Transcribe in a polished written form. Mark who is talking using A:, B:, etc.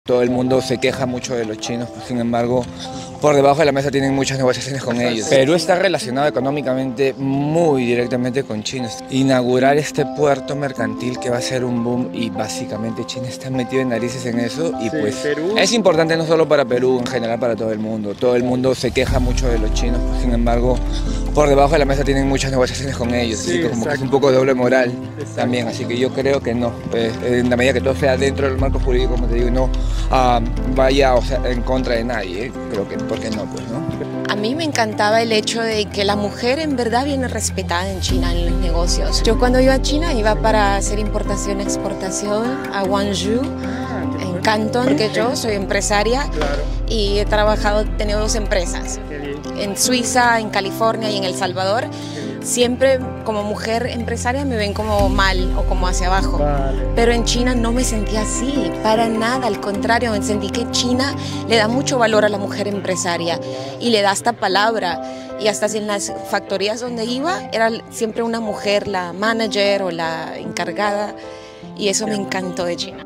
A: Todo el mundo se queja mucho de los chinos, sin embargo, por debajo de la mesa tienen muchas negociaciones con ellos. Perú está relacionado económicamente muy directamente con China. Inaugurar este puerto mercantil que va a ser un boom y básicamente China está metido en narices en eso y
B: Sí,
A: pues
B: Perú.
A: es importante no solo para Perú, en general para todo el mundo. Todo el mundo se queja mucho de los chinos, sin embargo, por debajo de la mesa tienen muchas negociaciones con ellos,
B: Sí,
A: así que como que es
B: exacto.
A: un poco de doble moral
B: Exacto.
A: también, así que yo creo que no, en la medida que todo sea dentro del marco jurídico, como te digo, no vaya, o sea, en contra de nadie, creo que, ¿por qué no? Pues, ¿no?
C: A mí me encantaba el hecho de que la mujer en verdad viene respetada en China en los negocios. Yo cuando iba a China iba para hacer importación-exportación a Guangzhou, en Canton, que yo soy empresaria y he tenido 2 empresas, en Suiza, en California y en El Salvador. Siempre como mujer empresaria me ven como mal o como hacia abajo, pero en China no me sentí así, para nada, al contrario, me sentí que China le da mucho valor a la mujer empresaria y le da hasta palabra, y hasta en las factorías donde iba era siempre una mujer la manager o la encargada, y eso me encantó de China.